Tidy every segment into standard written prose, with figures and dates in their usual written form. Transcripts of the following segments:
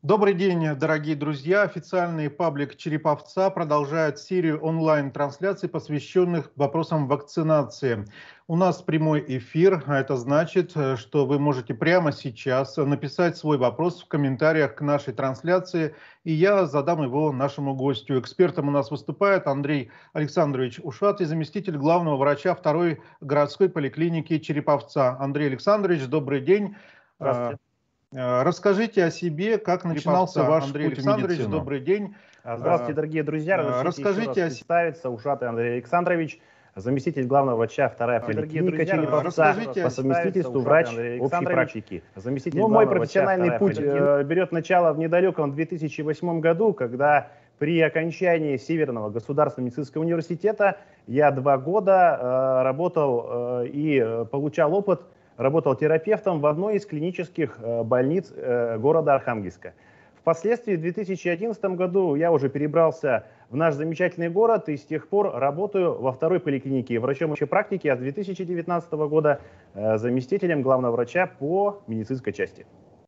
Добрый день, дорогие друзья. Официальный паблик «Череповца» продолжает серию онлайн-трансляций, посвященных вопросам вакцинации. У нас прямой эфир, а это значит, что вы можете прямо сейчас написать свой вопрос в комментариях к нашей трансляции, и я задам его нашему гостю. Экспертом у нас выступает Андрей Александрович Ушатый, заместитель главного врача второй городской поликлиники Череповца. Андрей Александрович, добрый день. Здравствуйте. Расскажите о себе, как начинался ваш Андрей путь в медицину. Добрый день. Здравствуйте, дорогие друзья. Расскажите представиться. Ушатый Андрей Александрович, заместитель главного врача вторая поликлиника Череповца, по совместительству врач общей практики. Мой профессиональный путь берет начало в недалеком 2008 году, когда при окончании Северного государственного медицинского университета я 2 года работал и получал опыт. Работал терапевтом в одной из клинических больниц города Архангельска. Впоследствии в 2011 году я уже перебрался в наш замечательный город и с тех пор работаю во второй поликлинике врачом общей практики, а с 2019 года заместителем главного врача по медицинской части.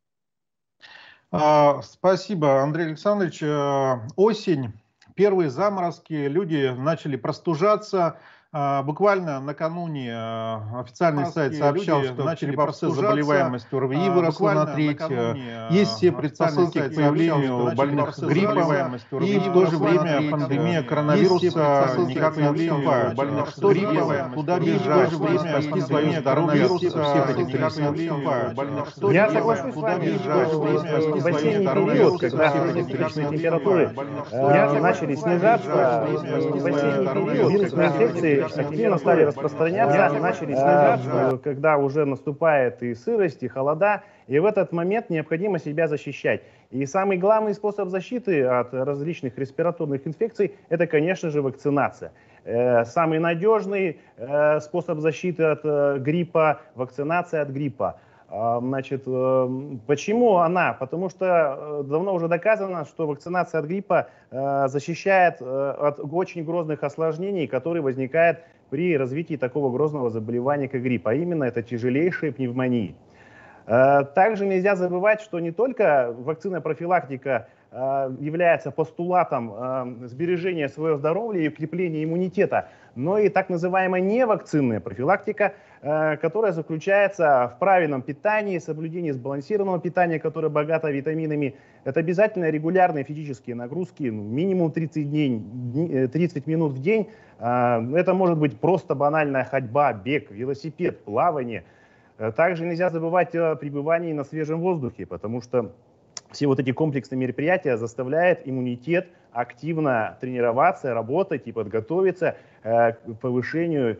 Спасибо, Андрей Александрович. Осень, первые заморозки, люди начали простужаться. Буквально накануне официальный сайт сообщал, что начали процесс заболеваемости ОРВИ выросла на треть. Есть все предпосылки к появлению больных гриппом, и в то же время пандемия коронавируса никак не уступает. Больных гриппом, куда бежать, спасти свое здоровье от всех этих рисков. Я соглашусь с вами, в осенний период, когда суточные температуры начали снижаться, в осенний период вирусные инфекции активно стали распространяться, когда уже наступает и сырость, и холода, и в этот момент необходимо себя защищать. И самый главный способ защиты от различных респираторных инфекций – это, конечно же, вакцинация. Самый надежный способ защиты от гриппа – вакцинация от гриппа. Значит, почему она? Потому что давно уже доказано, что вакцинация от гриппа защищает от очень грозных осложнений, которые возникают при развитии такого грозного заболевания, как грипп, а именно это тяжелейшие пневмонии. Также нельзя забывать, что не только вакцина профилактика является постулатом сбережения своего здоровья и укрепления иммунитета, но и так называемая невакцинная профилактика, которая заключается в правильном питании, соблюдении сбалансированного питания, которое богато витаминами. Это обязательно регулярные физические нагрузки, минимум 30 минут в день. Это может быть просто банальная ходьба, бег, велосипед, плавание. Также нельзя забывать о пребывании на свежем воздухе, потому что все вот эти комплексные мероприятия заставляют иммунитет активно тренироваться, работать и подготовиться к повышению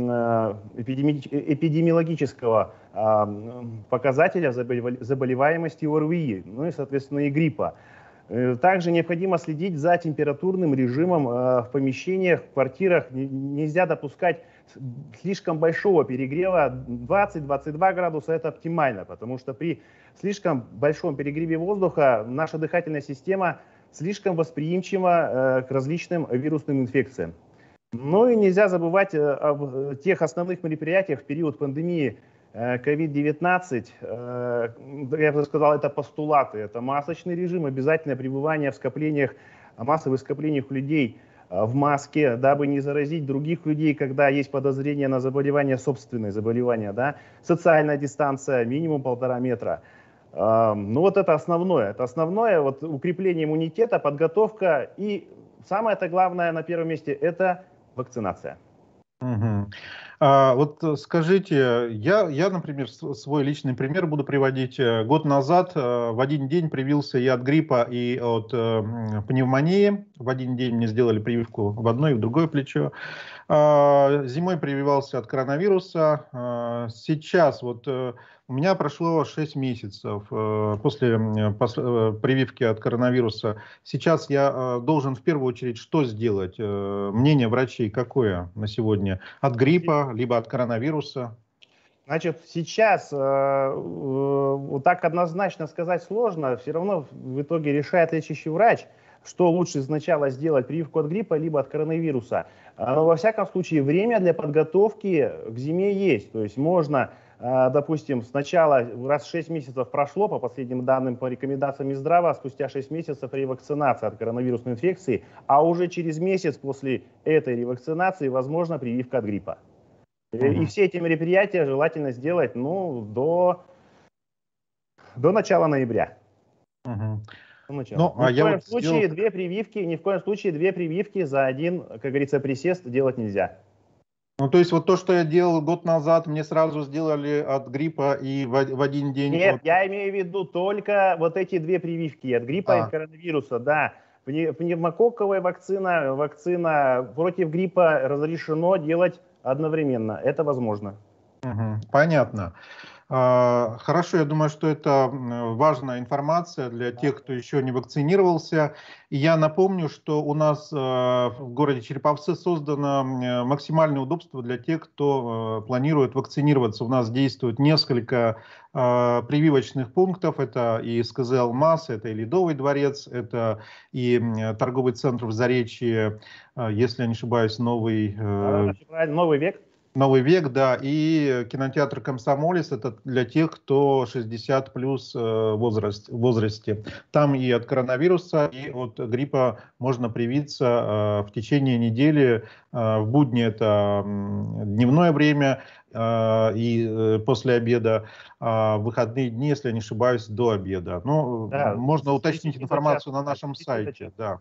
эпидемиологического показателя заболеваемости ОРВИ, ну и, соответственно, и гриппа. Также необходимо следить за температурным режимом в помещениях, в квартирах. Нельзя допускать слишком большого перегрева. 20-22 градуса – это оптимально, потому что при слишком большом перегреве воздуха наша дыхательная система слишком восприимчива к различным вирусным инфекциям. Ну и нельзя забывать об тех основных мероприятиях в период пандемии COVID-19, я бы сказал, это постулаты, это масочный режим, обязательное пребывание в скоплениях, массовых скоплениях людей в маске, дабы не заразить других людей, когда есть подозрение на заболевание, собственное заболевание, да? Социальная дистанция, минимум 1,5 метра. Ну вот это основное, вот укрепление иммунитета, подготовка и самое-то главное на первом месте – это вакцинация. Угу. Вот скажите, я, например, свой личный пример буду приводить. Год назад в один день привился и от гриппа, и от пневмонии. В один день мне сделали прививку в одно и в другое плечо. Зимой прививался от коронавируса. Сейчас вот у меня прошло 6 месяцев после прививки от коронавируса. Сейчас я должен в первую очередь что сделать? Мнение врачей какое на сегодня? От гриппа, либо от коронавируса? Значит, сейчас вот так однозначно сказать сложно. Все равно в итоге решает лечащий врач, что лучше сначала сделать, прививку от гриппа, либо от коронавируса. Но во всяком случае время для подготовки к зиме есть. То есть можно допустим, сначала раз 6 месяцев прошло, по последним данным, по рекомендациям Минздрава, спустя 6 месяцев ревакцинация от коронавирусной инфекции, а уже через месяц после этой ревакцинации возможна прививка от гриппа. И все эти мероприятия желательно сделать до начала ноября. Ну, Ни в коем случае две прививки за один, как говорится, присест делать нельзя. Ну, то есть вот то, что я делал год назад, мне сразу сделали от гриппа и в один день... Нет, я имею в виду только вот эти две прививки от гриппа и от коронавируса, да. Пневмококковая вакцина против гриппа разрешено делать одновременно. Это возможно. Понятно. Хорошо, я думаю, что это важная информация для тех, кто еще не вакцинировался. И я напомню, что у нас в городе Череповце создано максимальное удобство для тех, кто планирует вакцинироваться. У нас действует несколько прививочных пунктов. Это и СКЗ «Алмаз», это и Ледовый дворец, это и торговый центр в Заречье, если я не ошибаюсь, Новый век. Новый век, да, и кинотеатр «Комсомолец» — это для тех, кто 60 плюс возрасте. Там и от коронавируса, и от гриппа можно привиться в течение недели. В будни это дневное время и после обеда, в выходные дни, если я не ошибаюсь, до обеда. Но да, можно уточнить информацию на нашем сайте. Да.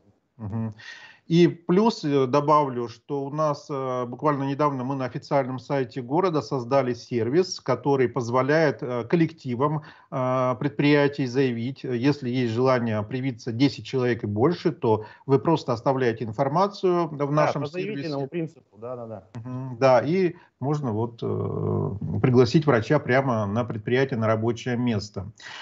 И плюс добавлю, что у нас буквально недавно мы на официальном сайте города создали сервис, который позволяет коллективам предприятий заявить, если есть желание привиться 10 человек и больше, то вы просто оставляете информацию в нашем по заявительному сервисе. Принципу, да. Да, и можно вот пригласить врача прямо на предприятие, на рабочее место.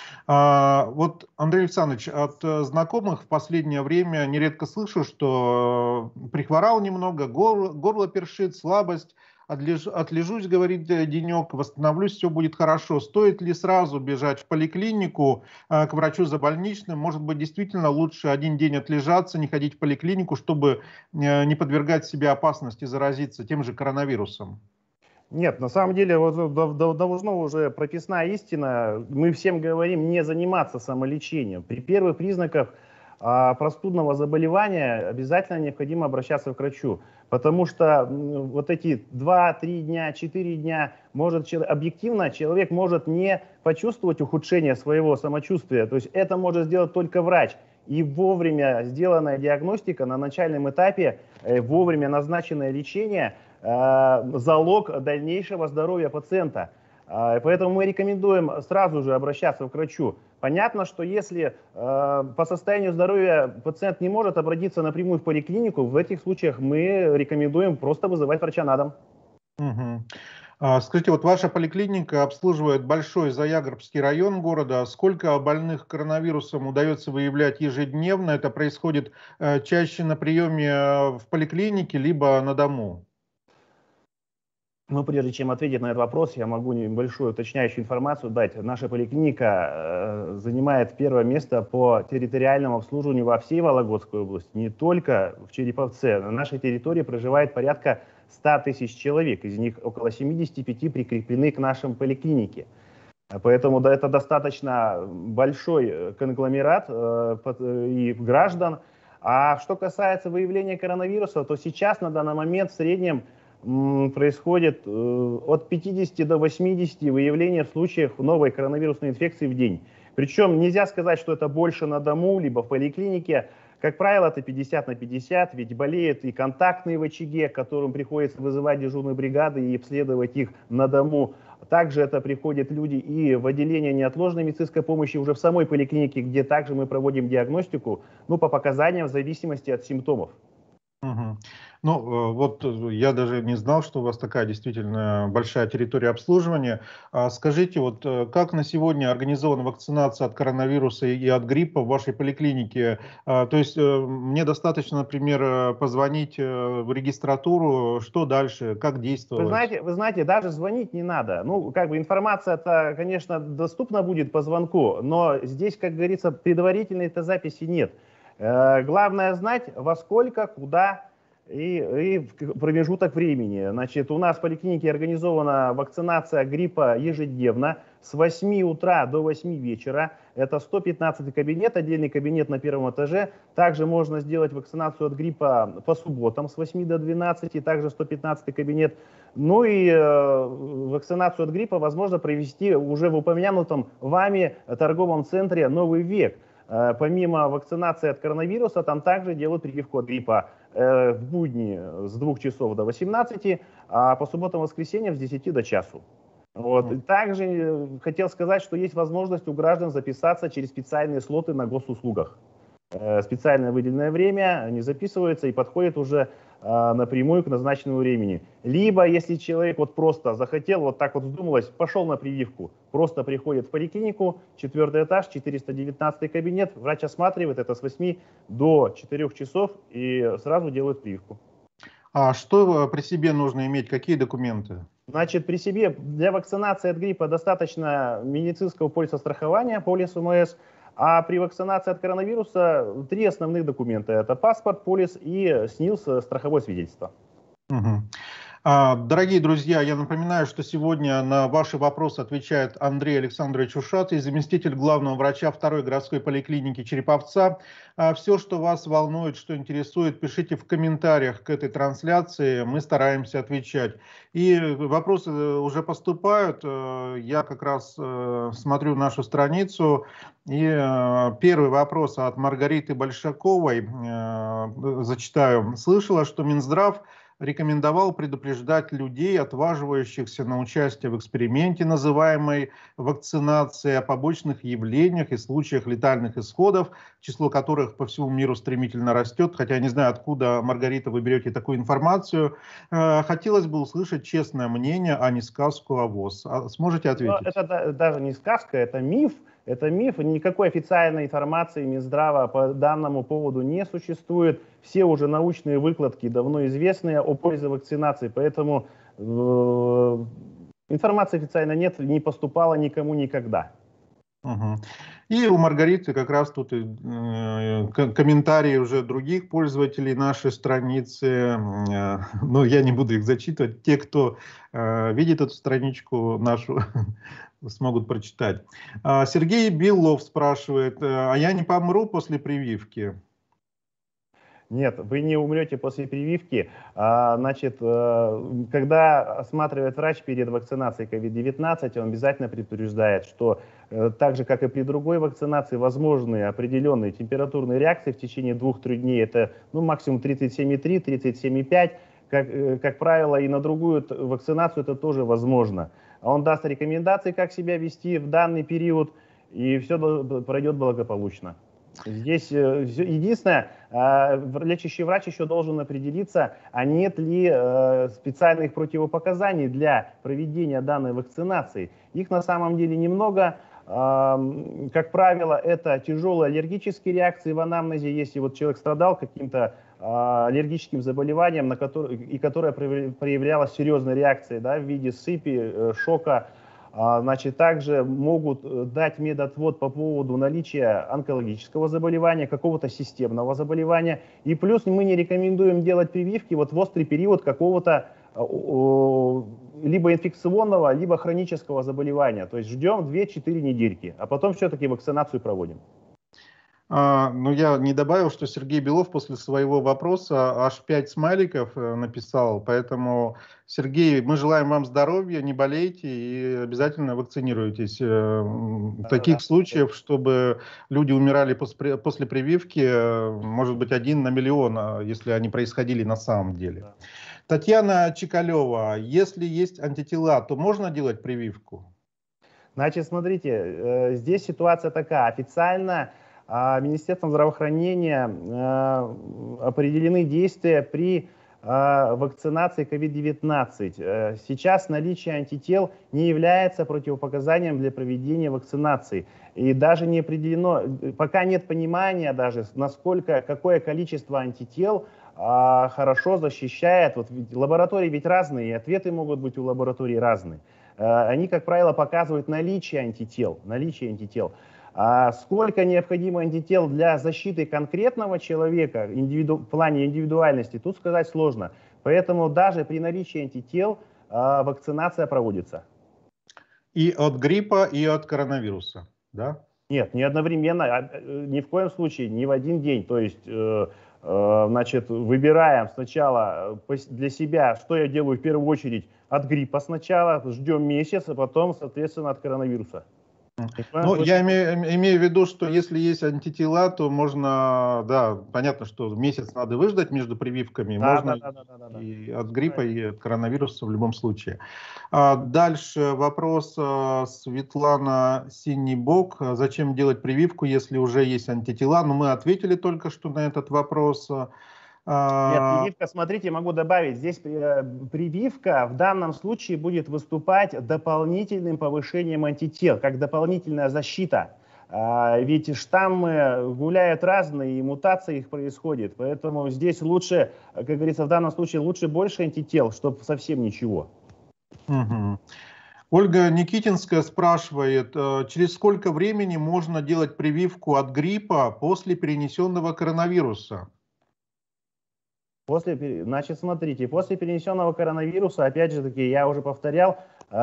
Вот, Андрей Александрович, от знакомых в последнее время нередко слышу, что прихворал немного, горло першит, слабость, отлежусь, говорит, денек, восстановлюсь, все будет хорошо. Стоит ли сразу бежать в поликлинику к врачу за больничным? Может быть, действительно лучше один день отлежаться, не ходить в поликлинику, чтобы не подвергать себя опасности заразиться тем же коронавирусом? Нет, на самом деле вот давно уже прописная истина. Мы всем говорим не заниматься самолечением. При первых признаках простудного заболевания обязательно необходимо обращаться к врачу. Потому что вот эти 2-3 дня, 4 дня, объективно человек может не почувствовать ухудшение своего самочувствия. То есть это может сделать только врач. И вовремя сделанная диагностика на начальном этапе, вовремя назначенное лечение – залог дальнейшего здоровья пациента. Поэтому мы рекомендуем сразу же обращаться к врачу. Понятно, что если по состоянию здоровья пациент не может обратиться напрямую в поликлинику, в этих случаях мы рекомендуем просто вызывать врача на дом. Скажите, вот ваша поликлиника обслуживает большой Заягорбский район города. Сколько больных коронавирусом удается выявлять ежедневно? Это происходит чаще на приеме в поликлинике, либо на дому? Но прежде чем ответить на этот вопрос, я могу небольшую уточняющую информацию дать. Наша поликлиника занимает первое место по территориальному обслуживанию во всей Вологодской области, не только в Череповце. На нашей территории проживает порядка 100 тысяч человек, из них около 75 прикреплены к нашей поликлинике. Поэтому да, это достаточно большой конгломерат и граждан. А что касается выявления коронавируса, то сейчас на данный момент в среднем происходит от 50 до 80 выявлений случаев новой коронавирусной инфекции в день. Причем нельзя сказать, что это больше на дому, либо в поликлинике. Как правило, это 50 на 50, ведь болеют и контактные в очаге, которым приходится вызывать дежурные бригады и обследовать их на дому. Также это приходят люди и в отделение неотложной медицинской помощи уже в самой поликлинике, где также мы проводим диагностику, по показаниям в зависимости от симптомов. Ну, вот я даже не знал, что у вас такая действительно большая территория обслуживания. Скажите, вот как на сегодня организована вакцинация от коронавируса и от гриппа в вашей поликлинике? То есть мне достаточно, например, позвонить в регистратуру, что дальше, как действовать? Вы знаете, даже звонить не надо. Информация-то, конечно, доступна будет по звонку, но здесь, как говорится, предварительной-то записи нет. Главное знать, во сколько, куда и промежуток времени. Значит, у нас в поликлинике организована вакцинация гриппа ежедневно с 8 утра до 8 вечера. Это 115 кабинет, отдельный кабинет на первом этаже. Также можно сделать вакцинацию от гриппа по субботам с 8 до 12, также 115 кабинет. Ну и вакцинацию от гриппа возможно провести уже в упомянутом вами торговом центре «Новый век». Помимо вакцинации от коронавируса, там также делают прививку от гриппа в будни с 2 часов до 18, а по субботам и воскресеньям с 10 до часу. Вот. И также хотел сказать, что есть возможность у граждан записаться через специальные слоты на госуслугах. Специальное выделенное время, они записываются и подходят уже напрямую к назначенному времени. Либо, если человек вот просто захотел, вот так вот вздумалось, пошел на прививку, просто приходит в поликлинику, 4-й этаж, 419 кабинет, врач осматривает это с 8 до 4 часов и сразу делает прививку. А что при себе нужно иметь, какие документы? Значит, при себе для вакцинации от гриппа достаточно медицинского полиса страхования, полис ОМС, а при вакцинации от коронавируса 3 основных документа. Это паспорт, полис и СНИЛС, страховое свидетельство. Угу. Дорогие друзья, я напоминаю, что сегодня на ваши вопросы отвечает Андрей Александрович Ушатый, заместитель главного врача 2-й городской поликлиники Череповца. Все, что вас волнует, что интересует, пишите в комментариях к этой трансляции, мы стараемся отвечать. И вопросы уже поступают, я как раз смотрю нашу страницу, и первый вопрос от Маргариты Большаковой, зачитаю. Слышала, что Минздрав рекомендовал предупреждать людей, отваживающихся на участие в эксперименте, называемой вакцинацией, о побочных явлениях и случаях летальных исходов, число которых по всему миру стремительно растет. Хотя я не знаю, откуда, Маргарита, вы берете такую информацию. Хотелось бы услышать честное мнение, а не сказку о ВОЗ. Сможете ответить? Но это даже не сказка, это миф. Это миф, никакой официальной информации Минздрава по данному поводу не существует. Все уже научные выкладки давно известны о пользе вакцинации, поэтому информации официально нет, не поступала никому никогда. Угу. И у Маргариты как раз тут комментарии уже других пользователей нашей страницы, но я не буду их зачитывать. Те, кто видит эту страничку нашу, смогут прочитать. Сергей Белов спрашивает, а я не помру после прививки? Нет, вы не умрете после прививки. Значит, когда осматривает врач перед вакцинацией COVID-19, он обязательно предупреждает, что так же, как и при другой вакцинации, возможны определенные температурные реакции в течение 2-3 дней. Это максимум 37,3, 37,5. Как правило, и на другую вакцинацию это тоже возможно. Он даст рекомендации, как себя вести в данный период, и все пройдет благополучно. Здесь единственное, лечащий врач еще должен определиться, а нет ли специальных противопоказаний для проведения данной вакцинации. Их на самом деле немного. Как правило, это тяжелые аллергические реакции в анамнезе, если вот человек страдал каким-то аллергическим заболеванием, которое проявлялось серьезной реакцией, да, в виде сыпи, шока. Значит, также могут дать медотвод по поводу наличия онкологического заболевания, какого-то системного заболевания. И плюс мы не рекомендуем делать прививки вот в острый период какого-то либо инфекционного, либо хронического заболевания. То есть ждем 2-4 недельки, а потом все-таки вакцинацию проводим. Ну, я не добавил, что Сергей Белов после своего вопроса аж 5 смайликов написал, поэтому, Сергей, мы желаем вам здоровья, не болейте и обязательно вакцинируйтесь. Таких случаев, чтобы люди умирали после прививки, может быть, 1 на миллион, если они происходили на самом деле. Да. Татьяна Чекалева, если есть антитела, то можно делать прививку? Значит, смотрите, здесь ситуация такая. Официально Министерством здравоохранения определены действия при вакцинации COVID-19. Сейчас наличие антител не является противопоказанием для проведения вакцинации. И даже не определено, пока нет понимания даже, какое количество антител хорошо защищает. Вот лаборатории ведь разные, и ответы могут быть у лабораторий разные. Они, как правило, показывают наличие антител. А сколько необходимо антител для защиты конкретного человека в плане индивидуальности, тут сказать сложно. Поэтому даже при наличии антител вакцинация проводится. И от гриппа, и от коронавируса, да? Нет, не одновременно, ни в коем случае, не в один день. То есть, значит, выбираем сначала для себя, что я делаю в первую очередь от гриппа сначала, ждем месяц, а потом, соответственно, от коронавируса. Ну, я имею в виду, что если есть антитела, то можно, да, понятно, что месяц надо выждать между прививками, можно и от гриппа, и от коронавируса в любом случае. Дальше вопрос Светлана Синебок. Зачем делать прививку, если уже есть антитела? Ну, мы ответили только что на этот вопрос. Нет, прививка, смотрите, могу добавить, здесь прививка в данном случае будет выступать дополнительным повышением антител, как дополнительная защита. Ведь штаммы гуляют разные, и мутации их происходит. Поэтому здесь лучше, как говорится, в данном случае лучше больше антител, чтобы совсем ничего. Угу. Ольга Никитинская спрашивает, через сколько времени можно делать прививку от гриппа после перенесенного коронавируса? Значит, смотрите, после перенесенного коронавируса, опять же таки, я уже повторял,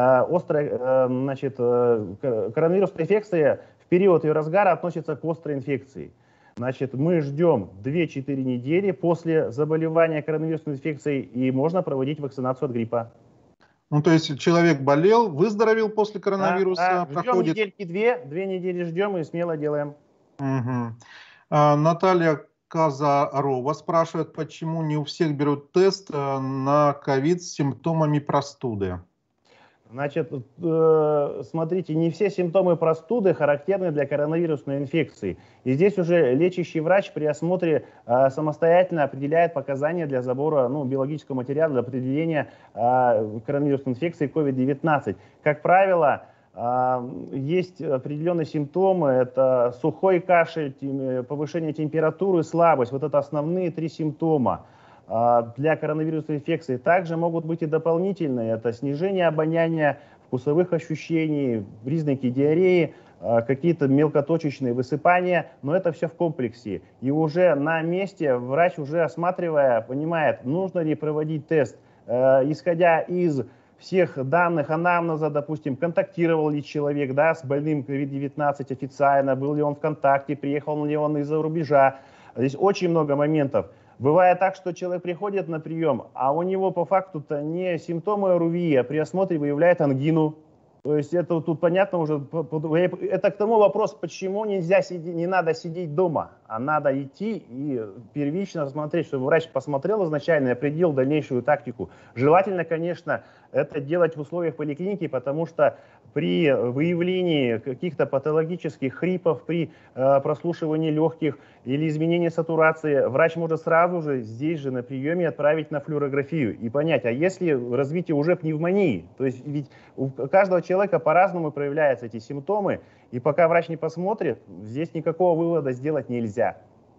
коронавирусная инфекция в период ее разгара относится к острой инфекции. Значит, мы ждем 2-4 недели после заболевания коронавирусной инфекцией, и можно проводить вакцинацию от гриппа. Ну, то есть человек болел, выздоровел после коронавируса, проходит... Ждем недельки 2 недели ждем и смело делаем. Угу. Наталья Казарова спрашивает, почему не у всех берут тест на ковид с симптомами простуды. Значит, смотрите, не все симптомы простуды характерны для коронавирусной инфекции. И здесь уже лечащий врач при осмотре самостоятельно определяет показания для забора биологического материала для определения коронавирусной инфекции COVID-19. Как правило, есть определенные симптомы, это сухой кашель, повышение температуры, слабость. Вот это основные 3 симптома для коронавирусной инфекции. Также могут быть и дополнительные, это снижение обоняния, вкусовых ощущений, признаки диареи, какие-то мелкоточечные высыпания, но это все в комплексе. И уже на месте врач, уже осматривая, понимает, нужно ли проводить тест, исходя из всех данных анамнеза, допустим, контактировал ли человек с больным COVID-19 официально, был ли он в контакте, приехал ли он из-за рубежа. Здесь очень много моментов. Бывает так, что человек приходит на прием, а у него по факту-то не симптомы ОРВИ, а при осмотре выявляет ангину. То есть это тут понятно уже, это к тому вопрос, почему не надо сидеть дома, а надо идти и первично смотреть, чтобы врач посмотрел изначально и определил дальнейшую тактику. Желательно, конечно, это делать в условиях поликлиники, потому что при выявлении каких-то патологических хрипов, при прослушивании легких или изменении сатурации, врач может сразу же здесь же на приеме отправить на флюорографию и понять, а если развитие уже пневмонии, то есть ведь у каждого человека по-разному проявляются эти симптомы, и пока врач не посмотрит, здесь никакого вывода сделать нельзя.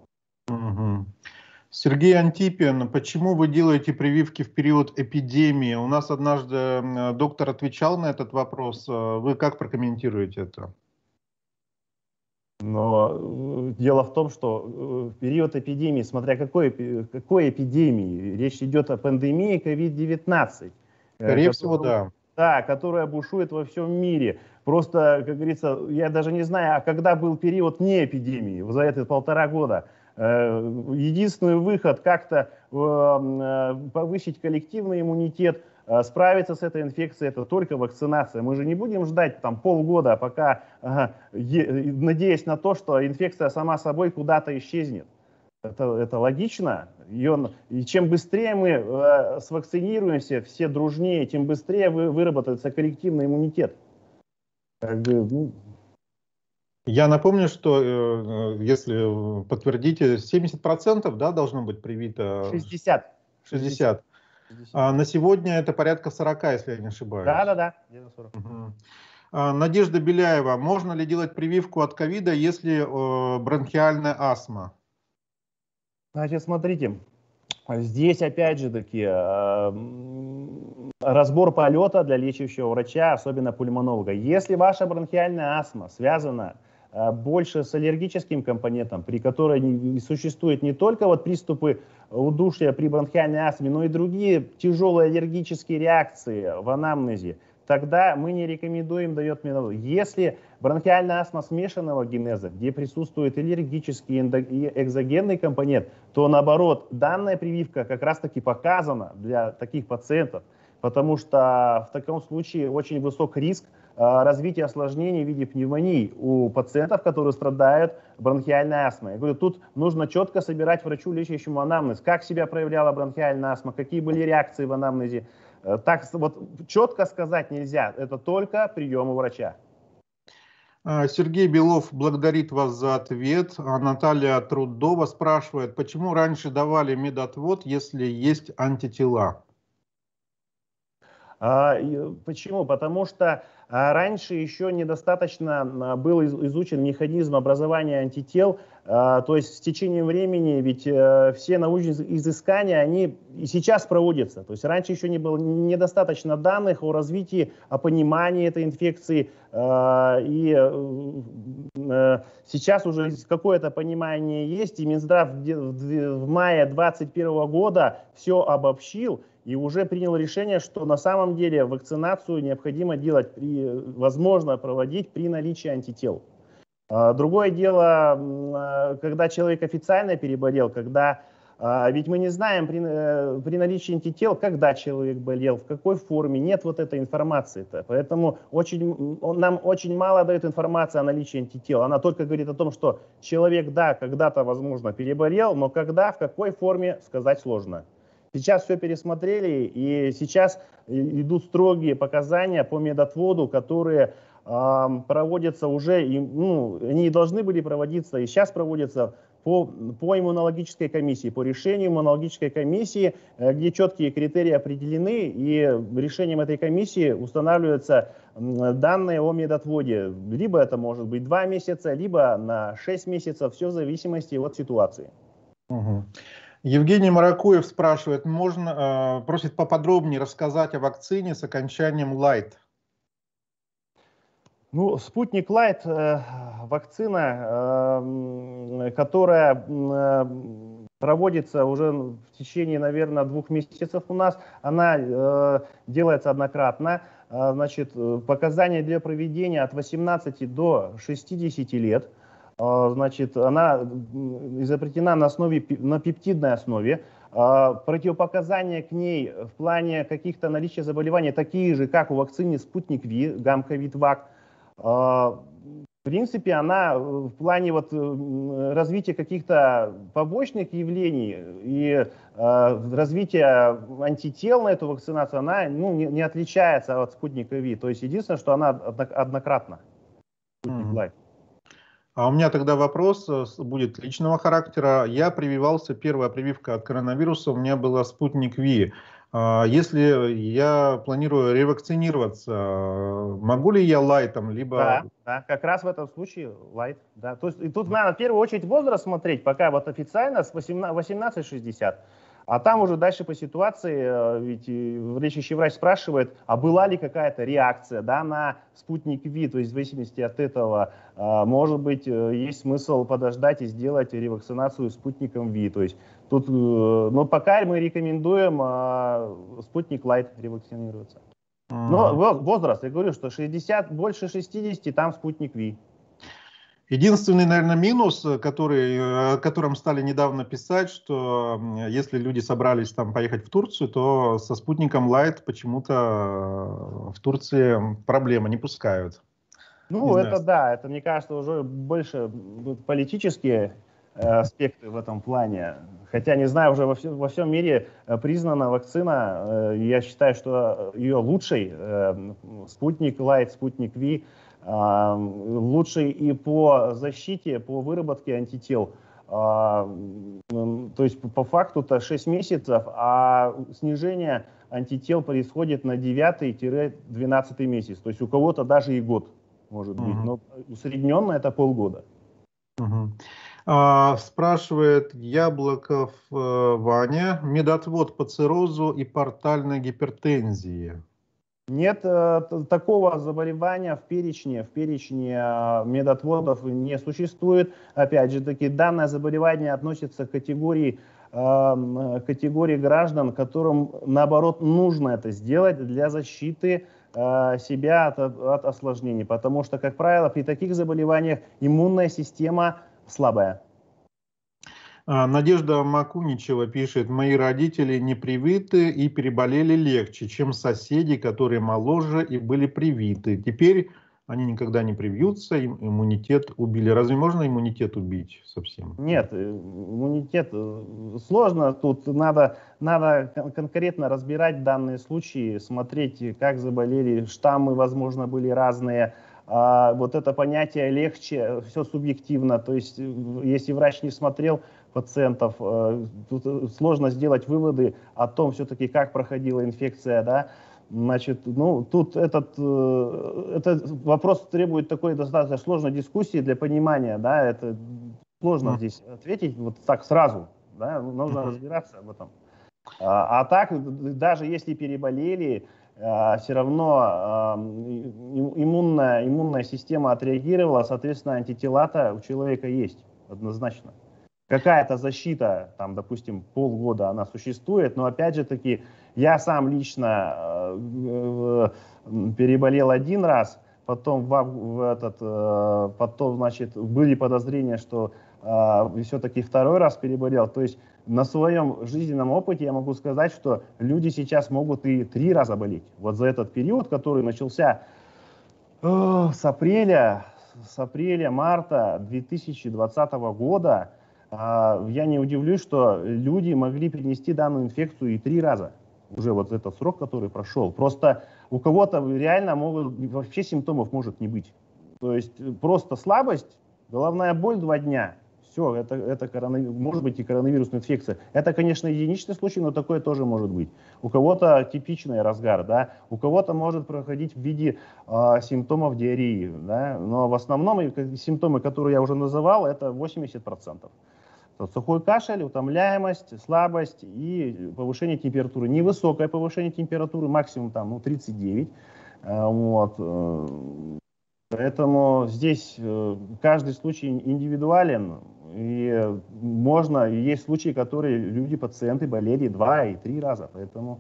Угу. Сергей Антипин, почему вы делаете прививки в период эпидемии? У нас однажды доктор отвечал на этот вопрос. Вы как прокомментируете это? Но дело в том, что в период эпидемии, смотря какой эпидемии, речь идет о пандемии COVID-19. Скорее всего, да. Да, которая бушует во всем мире. Просто, как говорится, я даже не знаю, а когда был период не эпидемии, за эти 1,5 года. Единственный выход как-то повысить коллективный иммунитет, справиться с этой инфекцией, это только вакцинация. Мы же не будем ждать там полгода, пока, надеясь на то, что инфекция сама собой куда-то исчезнет. Это логично. И чем быстрее мы свакцинируемся, все дружнее, тем быстрее выработается коллективный иммунитет. Я напомню, что, если подтвердите, 70% должно быть привито? 60. 60. А на сегодня это порядка 40, если я не ошибаюсь. Да, где-то 40. Угу. Надежда Беляева, можно ли делать прививку от ковида, если бронхиальная астма? Значит, смотрите, здесь опять же таки разбор полета для лечащего врача, особенно пульмонолога. Если ваша бронхиальная астма связана больше с аллергическим компонентом, при которой существуют не только вот приступы удушья при бронхиальной астме, но и другие тяжелые аллергические реакции в анамнезе, тогда мы не рекомендуем дать миноду. Если бронхиальная астма смешанного генеза, где присутствует аллергический и экзогенный компонент, то наоборот, данная прививка как раз-таки показана для таких пациентов, потому что в таком случае очень высок риск развития осложнений в виде пневмонии у пациентов, которые страдают бронхиальной астмой. Я говорю, тут нужно четко собирать врачу лечащему анамнез, как себя проявляла бронхиальная астма, какие были реакции в анамнезе. Так вот четко сказать нельзя, это только прием у врача. Сергей Белов благодарит вас за ответ. Наталья Трудова спрашивает, почему раньше давали медотвод, если есть антитела? Почему? Потому что раньше еще недостаточно был изучен механизм образования антител, то есть с течением времени, ведь все научные изыскания, они и сейчас проводятся. То есть раньше еще не было недостаточно данных о развитии, о понимании этой инфекции, и сейчас уже какое-то понимание есть, и Минздрав в мае 2021 года все обобщил, и уже принял решение, что на самом деле вакцинацию необходимо делать, возможно проводить при наличии антител. Другое дело, когда человек официально переболел, ведь мы не знаем при наличии антител, когда человек болел, в какой форме, нет вот этой информации-то. Поэтому нам очень мало дает информации о наличии антител. Она только говорит о том, что человек, да, когда-то, возможно, переболел, но когда, в какой форме, сказать сложно. Сейчас все пересмотрели, и сейчас идут строгие показания по медотводу, которые проводятся уже, они должны были проводиться, и сейчас проводятся по иммунологической комиссии, по решению иммунологической комиссии, где четкие критерии определены, и решением этой комиссии устанавливаются данные о медотводе. Либо это может быть 2 месяца, либо на 6 месяцев, все в зависимости от ситуации. Угу. Евгений Маракуев спрашивает, просит поподробнее рассказать о вакцине с окончанием Light. Ну, Спутник Лайт, вакцина, которая проводится уже в течение, наверное, 2 месяцев у нас, она делается однократно. Значит, показания для проведения от 18 до 60 лет. Значит, она изобретена на пептидной основе. Противопоказания к ней в плане каких-то наличия заболеваний такие же, как у вакцины Спутник Ви, Гамковид-Вак. В принципе, она в плане развития каких-то побочных явлений и развития антител на эту вакцинацию, она не отличается от Спутника Ви. То есть единственное, что она однократна. Спутник Лайт. А у меня тогда вопрос будет личного характера. Я прививался, первая прививка от коронавируса у меня была Спутник Ви. Если я планирую ревакцинироваться, могу ли я лайтом, либо... Да, как раз в этом случае лайт. Да. То есть, и тут надо в первую очередь возраст смотреть, пока вот официально с 18-60. А там уже дальше по ситуации, ведь лечащий врач спрашивает, а была ли какая-то реакция, да, на Спутник Ви, то есть в зависимости от этого, может быть, есть смысл подождать и сделать ревакцинацию Спутником Ви. То есть тут, но пока мы рекомендуем Спутник Лайт ревакцинироваться. Но возраст, я говорю, что 60, больше 60, там Спутник Ви. Единственный, наверное, минус, о котором стали недавно писать, что если люди собрались там поехать в Турцию, то со Спутником Лайт почему-то в Турции проблема, не пускают. Ну, это да, это, мне кажется, уже больше политические аспекты в этом плане. Хотя, не знаю, уже во всем мире признана вакцина, я считаю, что ее лучшей, Спутник Лайт, Спутник Ви, лучший и по защите, по выработке антител. То есть по факту-то 6 месяцев, а снижение антител происходит на 9-12 месяц. То есть у кого-то даже и год может быть, но усредненно это полгода. Спрашивает Яблоков Ваня, медотвод по циррозу и портальной гипертензии. Нет, такого заболевания в перечне медотводов не существует. Опять же таки, данное заболевание относится к категории граждан, которым, наоборот, нужно это сделать для защиты себя от осложнений. Потому что, как правило, при таких заболеваниях иммунная система слабая. Надежда Макуничева пишет: мои родители не привиты и переболели легче, чем соседи, которые моложе и были привиты. Теперь они никогда не привьются, им иммунитет убили. Разве можно иммунитет убить совсем? Нет, иммунитет сложно. Тут надо конкретно разбирать данные случаи, смотреть, как заболели, штаммы, возможно, были разные. Вот это понятие легче, все субъективно. То есть, если врач не смотрел пациентов, тут сложно сделать выводы о том, все-таки, как проходила инфекция, да. Значит, ну, тут этот вопрос требует такой достаточно сложной дискуссии для понимания, да, это сложно здесь ответить вот так сразу, да, нужно разбираться в этом. А так, даже если переболели, все равно иммунная система отреагировала, соответственно, антитела-то у человека есть, однозначно. Какая-то защита, там, допустим, полгода она существует, но опять же таки, я сам лично переболел один раз, потом, потом, значит, были подозрения, что все-таки второй раз переболел. То есть на своем жизненном опыте я могу сказать, что люди сейчас могут и 3 раза болеть. Вот за этот период, который начался с апреля-марта 2020 года, я не удивлюсь, что люди могли перенести данную инфекцию и 3 раза. Уже вот этот срок, который прошел. Просто у кого-то реально вообще симптомов может не быть. То есть просто слабость, головная боль 2 дня. Все, это может быть и коронавирусная инфекция. Это, конечно, единичный случай, но такое тоже может быть. У кого-то типичный разгар, да, у кого-то может проходить в виде симптомов диареи, да, но в основном симптомы, которые я уже называл, это 80%. Сухой кашель, утомляемость, слабость и повышение температуры. Невысокое повышение температуры, максимум там, 39. Вот. Поэтому здесь каждый случай индивидуален. И можно, есть случаи, которые пациенты болели 2 и 3 раза. Поэтому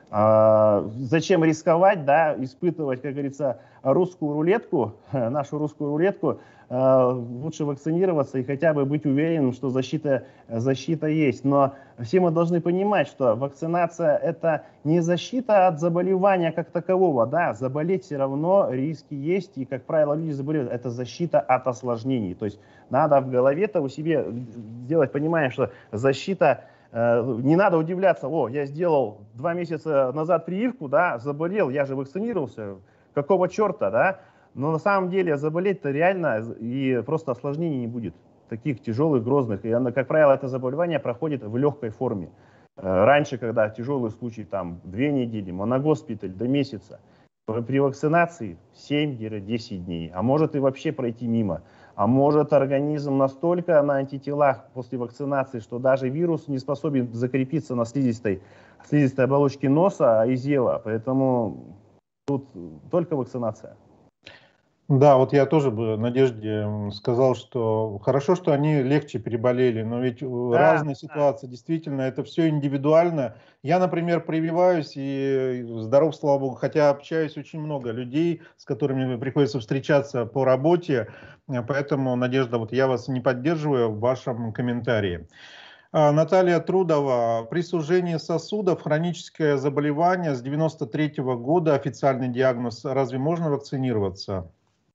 зачем рисковать, да, испытывать, как говорится, русскую рулетку, нашу русскую рулетку, лучше вакцинироваться и хотя бы быть уверенным, что защита есть. Но все мы должны понимать, что вакцинация – это не защита от заболевания как такового, да, заболеть все равно риски есть, и, как правило, люди заболевают, это защита от осложнений. То есть надо в голове-то у себя сделать понимание, что защита. Не надо удивляться: о, я сделал 2 месяца назад прививку, да, заболел, я же вакцинировался, какого черта, да? Но на самом деле заболеть-то реально и просто осложнений не будет, таких тяжелых, грозных. И, как правило, это заболевание проходит в легкой форме. Раньше, когда тяжелый случай, там, 2 недели, моногоспиталь до месяца, при вакцинации 7-10 дней, а может и вообще пройти мимо. А может организм настолько на антителах после вакцинации, что даже вирус не способен закрепиться на слизистой оболочке носа и зела. Поэтому тут только вакцинация. Да, вот я тоже бы Надежде сказал, что хорошо, что они легче переболели, но ведь разные ситуации, действительно, это все индивидуально. Я, например, прививаюсь и здоров, слава богу, хотя общаюсь очень много людей, с которыми приходится встречаться по работе, поэтому, Надежда, вот я вас не поддерживаю в вашем комментарии. Наталья Трудова: при сужении сосудов, хроническое заболевание с 93-го года, официальный диагноз, разве можно вакцинироваться?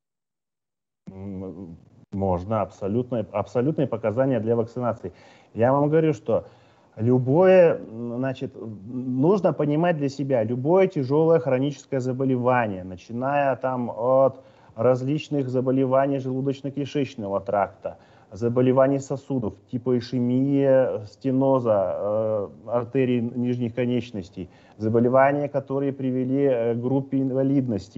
Можно, абсолютные показания для вакцинации. Я вам говорю, что любое, значит, нужно понимать для себя, любое тяжелое хроническое заболевание, начиная там от различных заболеваний желудочно-кишечного тракта, заболеваний сосудов, типа ишемия, стеноза, артерий нижних конечностей, заболевания, которые привели к группе инвалидности,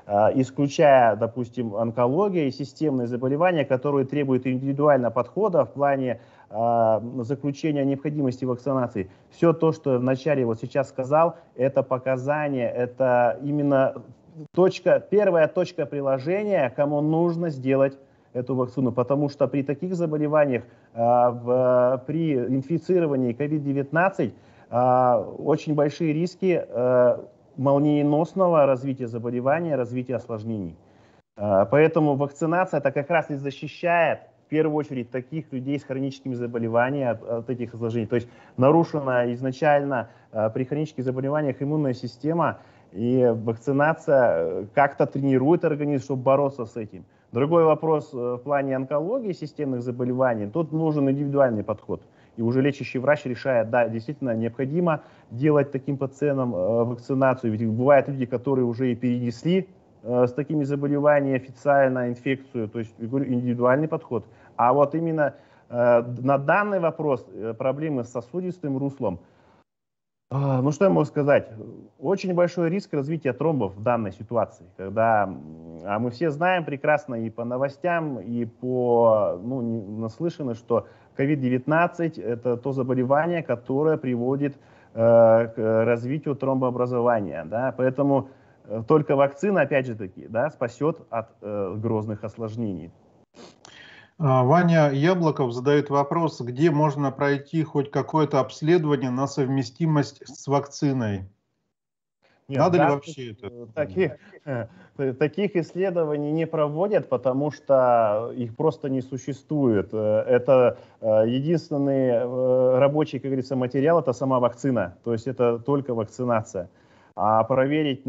исключая, допустим, онкологию и системные заболевания, которые требуют индивидуального подхода в плане заключения необходимости вакцинации. Все то, что вначале вот сейчас сказал, это показания, это именно первая точка приложения, кому нужно сделать эту вакцину, потому что при таких заболеваниях, при инфицировании COVID-19 очень большие риски молниеносного развития заболевания, развития осложнений. Поэтому вакцинация это как раз и защищает в первую очередь таких людей с хроническими заболеваниями от этих осложнений. То есть нарушена изначально при хронических заболеваниях иммунная система, и вакцинация как-то тренирует организм, чтобы бороться с этим. Другой вопрос в плане онкологии, системных заболеваний. Тут нужен индивидуальный подход. И уже лечащий врач решает, да, действительно необходимо делать таким пациентам вакцинацию. Ведь бывают люди, которые уже и перенесли с такими заболеваниями официально инфекцию. То есть, я говорю, индивидуальный подход. А вот именно на данный вопрос проблемы с сосудистым руслом, ну, что я могу сказать? Очень большой риск развития тромбов в данной ситуации, когда, мы все знаем прекрасно и по новостям, и по, наслышаны, что COVID-19 это то заболевание, которое приводит к развитию тромбообразования, да, поэтому только вакцина, опять же таки, да, спасет от грозных осложнений. Ваня Яблоков задает вопрос, где можно пройти хоть какое-то обследование на совместимость с вакциной? Нет, Надо ли вообще это? Таких исследований не проводят, потому что их просто не существует. Это единственный рабочий, как говорится, материал, это сама вакцина. То есть это только вакцинация. А проверить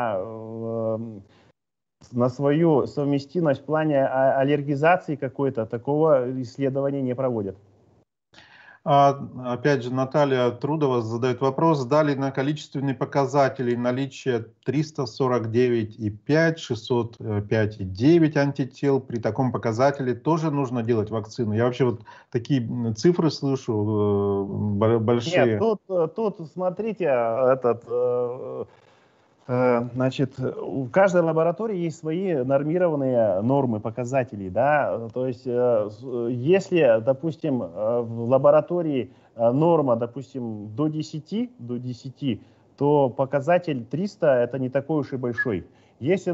на свою совместимость в плане аллергизации какой-то, такого исследования не проводят. Опять же, Наталья Трудова задает вопрос, дали на количественные показатели наличие 349,5, 605,9 антител. При таком показателе тоже нужно делать вакцину. Я вообще вот такие цифры слышу большие. Нет, тут смотрите, значит, у каждой лаборатории есть свои нормированные нормы, показателей, да, то есть если, допустим, в лаборатории норма, допустим, до 10, то показатель 300 это не такой уж и большой. Если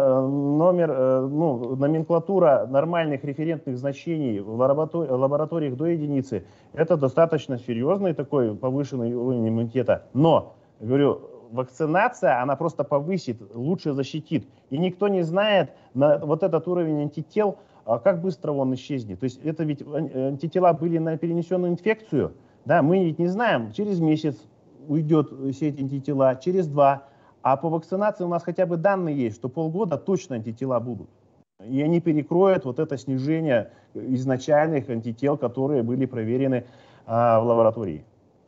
номенклатура нормальных референтных значений в лабораториях до единицы, это достаточно серьезный такой повышенный уровень иммунитета. Но, говорю, вакцинация, она просто повысит, лучше защитит. И никто не знает на вот этот уровень антител, как быстро он исчезнет. То есть это ведь антитела были на перенесенную инфекцию. Да, мы ведь не знаем, через месяц уйдет все эти антитела, через 2. А по вакцинации у нас хотя бы данные есть, что полгода точно антитела будут. И они перекроют вот это снижение изначальных антител, которые были проверены в лаборатории.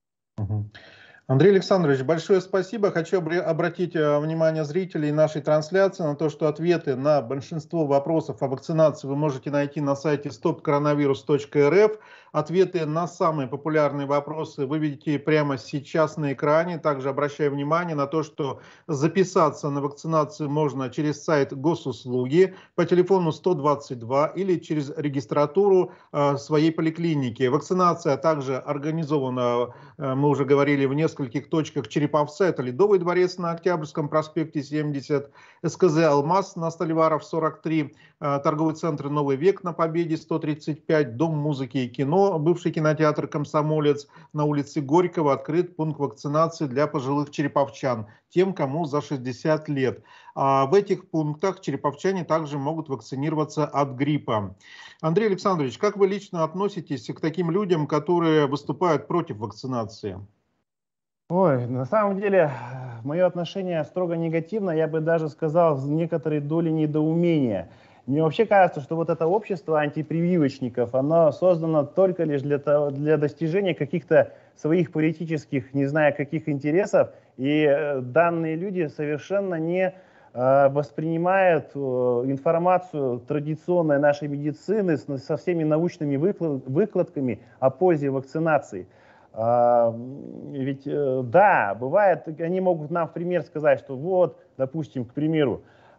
Андрей Александрович, большое спасибо. Хочу обратить внимание зрителей нашей трансляции на то, что ответы на большинство вопросов о вакцинации вы можете найти на сайте stopcoronavirus.rf. Ответы на самые популярные вопросы вы видите прямо сейчас на экране. Также обращаю внимание на то, что записаться на вакцинацию можно через сайт Госуслуги по телефону 122 или через регистратуру своей поликлиники. Вакцинация также организована, мы уже говорили, в нескольких точках Череповца. Это Ледовый дворец на Октябрьском проспекте 70, СКЗ «Алмаз» на Столиваров 43, торговый центр «Новый век» на Победе 135, Дом музыки и кино, бывший кинотеатр «Комсомолец» на улице Горького, открыт пункт вакцинации для пожилых череповчан, тем, кому за 60 лет. В этих пунктах череповчане также могут вакцинироваться от гриппа. Андрей Александрович, как вы лично относитесь к таким людям, которые выступают против вакцинации? Ой, на самом деле, мое отношение строго негативно, я бы даже сказал, с некоторой долей недоумения. Мне вообще кажется, что вот это общество антипрививочников, оно создано только лишь для достижения каких-то своих политических, не знаю каких интересов, и данные люди совершенно не воспринимают информацию традиционной нашей медицины со всеми научными выкладками о пользе вакцинации. Ведь да, бывает, они могут нам в пример сказать, что вот, допустим, к примеру,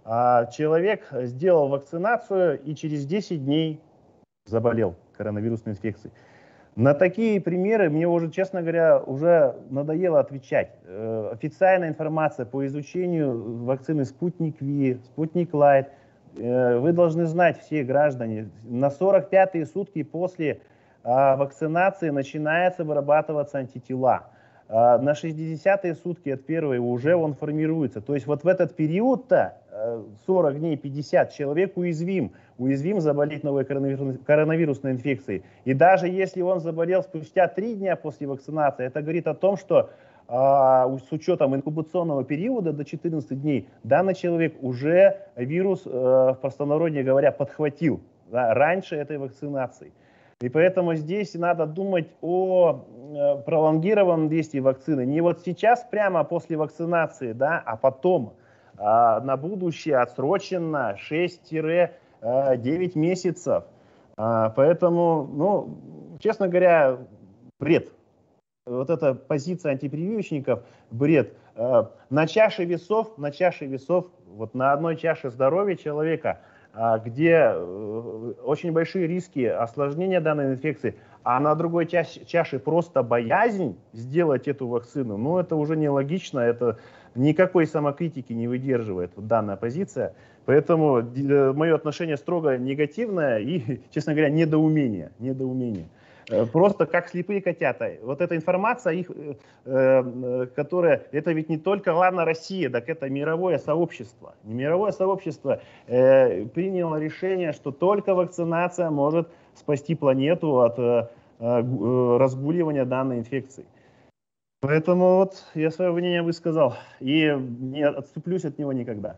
Человек сделал вакцинацию и через 10 дней заболел коронавирусной инфекцией. На такие примеры мне уже, честно говоря, уже надоело отвечать. Официальная информация по изучению вакцины «Спутник Ви», «Спутник Лайт». Вы должны знать, все граждане, на 45-е сутки после вакцинации начинается вырабатываться антитела. На 60-е сутки от первой уже он формируется. То есть вот в этот период-то, 40 дней, 50, человек уязвим заболеть новой коронавирусной инфекцией. И даже если он заболел спустя 3 дня после вакцинации, это говорит о том, что с учетом инкубационного периода до 14 дней данный человек уже вирус, в простонародье говоря, подхватил, да, раньше этой вакцинации. И поэтому здесь надо думать о пролонгированном действии вакцины. Не вот сейчас, прямо после вакцинации, да, а потом, на будущее, отсроченно 6-9 месяцев. Поэтому, ну, честно говоря, бред. Вот эта позиция антипрививочников, бред. На чаше весов, вот на одной чаше здоровья человека, где очень большие риски осложнения данной инфекции, а на другой чаше просто боязнь сделать эту вакцину, ну это уже нелогично, это никакой самокритики не выдерживает данная позиция. Поэтому мое отношение строго негативное и, честно говоря, недоумение. Просто как слепые котята. Вот эта информация, которая, это ведь не только, ладно, Россия, так это мировое сообщество. Мировое сообщество приняло решение, что только вакцинация может спасти планету от разгуливания данной инфекции. Поэтому вот я свое мнение высказал и не отступлюсь от него никогда.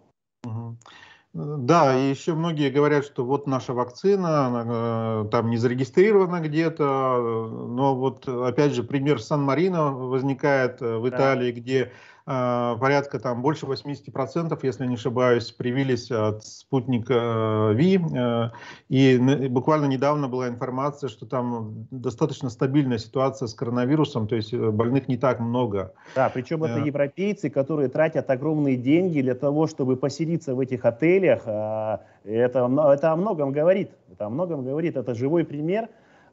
Да, и еще многие говорят, что вот наша вакцина, она, там не зарегистрирована где-то, но вот опять же пример Сан-Марино возникает в Италии, где порядка там больше 80%, если не ошибаюсь, привились от спутника Ви, и буквально недавно была информация, что там достаточно стабильная ситуация с коронавирусом, то есть больных не так много. Да, причем это европейцы, которые тратят огромные деньги для того, чтобы поселиться в этих отелях. Это о многом говорит. Это живой пример,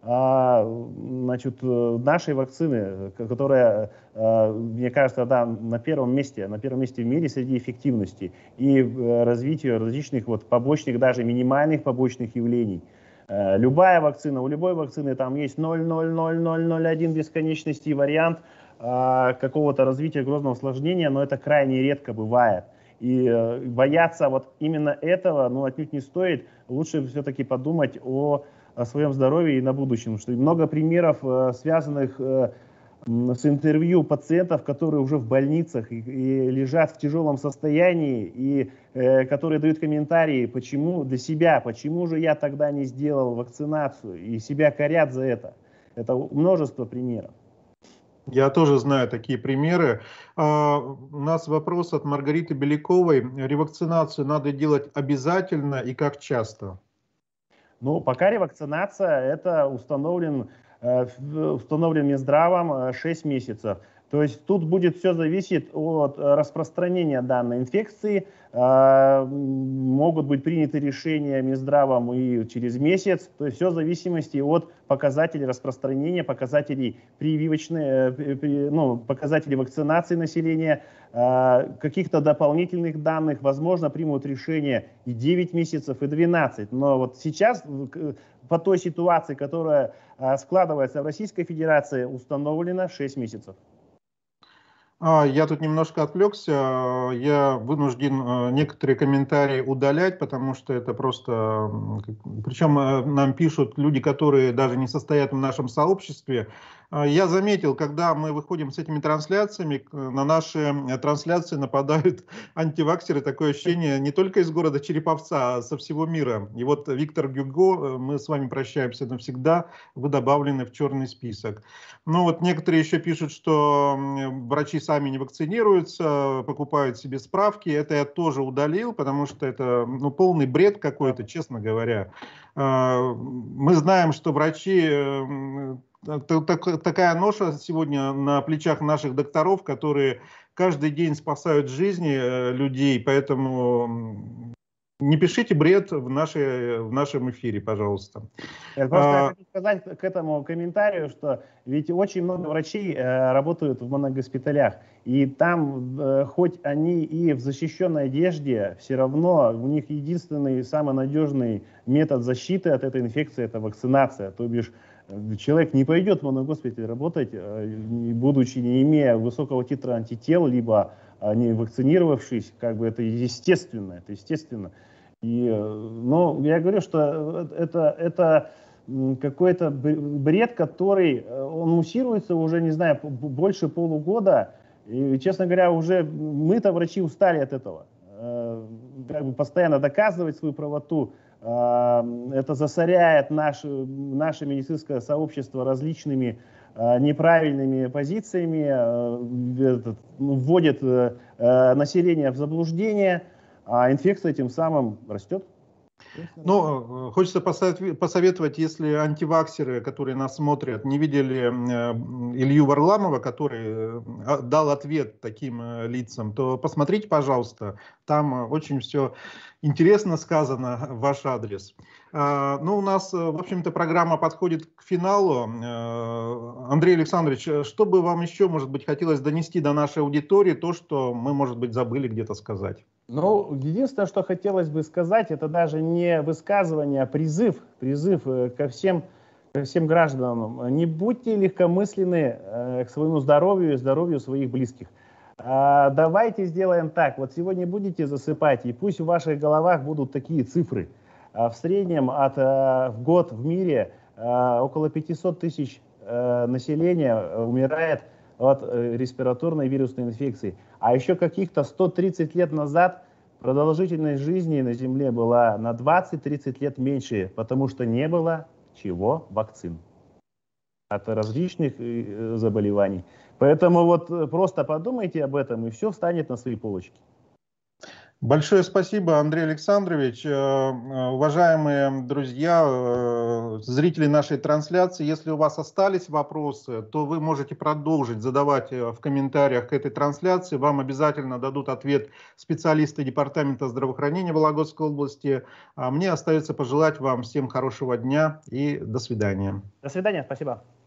значит, нашей вакцины, которая, мне кажется, да, на первом месте в мире среди эффективности и развития различных вот побочных, даже минимальных побочных явлений. Любая вакцина, у любой вакцины там есть 0,00001 бесконечности вариант какого-то развития грозного осложнения, но это крайне редко бывает. И бояться вот именно этого, ну, отнюдь не стоит. Лучше все-таки подумать о своем здоровье и на будущем. Что много примеров, связанных с интервью пациентов, которые уже в больницах и лежат в тяжелом состоянии, и которые дают комментарии, почему для себя, почему же я тогда не сделал вакцинацию, и себя корят за это. Это множество примеров. Я тоже знаю такие примеры. У нас вопрос от Маргариты Беляковой. Ревакцинацию надо делать обязательно и как часто? Ну, пока ревакцинация, это установлен Минздравом 6 месяцев. То есть тут будет все зависеть от распространения данной инфекции. Могут быть приняты решения Минздравом и через месяц. То есть все в зависимости от показателей распространения, показателей показателей вакцинации населения, каких-то дополнительных данных. Возможно, примут решение и 9 месяцев, и 12. Но вот сейчас, по той ситуации, которая складывается в Российской Федерации, установлено 6 месяцев. Я тут немножко отвлекся, я вынужден некоторые комментарии удалять, потому что это просто... Причем нам пишут люди, которые даже не состоят в нашем сообществе. Я заметил, когда мы выходим с этими трансляциями, на наши трансляции нападают антиваксеры, такое ощущение не только из города Череповца, а со всего мира. И вот Виктор Гюго, мы с вами прощаемся навсегда, вы добавлены в черный список. Ну вот некоторые еще пишут, что врачи сами не вакцинируются, покупают себе справки. Это я тоже удалил, потому что это полный бред какой-то, честно говоря. Мы знаем, что врачи такая ноша сегодня на плечах наших докторов, которые каждый день спасают жизни людей, поэтому не пишите бред в нашем эфире, пожалуйста. Просто я хочу сказать к этому комментарию, что ведь очень много врачей работают в моногоспиталях, и там, хоть они и в защищенной одежде, все равно у них единственный самый надежный метод защиты от этой инфекции – это вакцинация. То бишь человек не пойдет в моногоспиталь работать, будучи не имея высокого титра антител, либо не вакцинировавшись, как бы это естественно, это естественно. Но я говорю, что это какой-то бред, который он муссируется уже, не знаю, больше полугода. И, честно говоря, уже мы-то, врачи, устали от этого. Как бы постоянно доказывать свою правоту. Это засоряет наше медицинское сообщество различными неправильными позициями, вводит население в заблуждение, а инфекция тем самым растет. Ну, хочется посоветовать, если антиваксеры, которые нас смотрят, не видели Илью Варламова, который дал ответ таким лицам, то посмотрите, пожалуйста, там очень все интересно сказано в ваш адрес. Ну, у нас, в общем-то, программа подходит к финалу. Андрей Александрович, что бы вам еще, может быть, хотелось донести до нашей аудитории, то, что мы, может быть, забыли где-то сказать? Ну, единственное, что хотелось бы сказать, это даже не высказывание, а призыв ко всем гражданам. Не будьте легкомысленны к своему здоровью и здоровью своих близких. Давайте сделаем так. Вот сегодня будете засыпать, и пусть в ваших головах будут такие цифры. В среднем в год в мире около 500 тысяч населения умирает от респираторной вирусной инфекции. А еще каких-то 130 лет назад продолжительность жизни на Земле была на 20-30 лет меньше, потому что не было чего? Вакцин от различных заболеваний. Поэтому вот просто подумайте об этом, и все встанет на свои полочки. Большое спасибо, Андрей Александрович. Уважаемые друзья, зрители нашей трансляции, если у вас остались вопросы, то вы можете продолжить задавать в комментариях к этой трансляции. Вам обязательно дадут ответ специалисты Департамента здравоохранения Вологодской области. А мне остается пожелать вам всем хорошего дня и до свидания. До свидания, спасибо.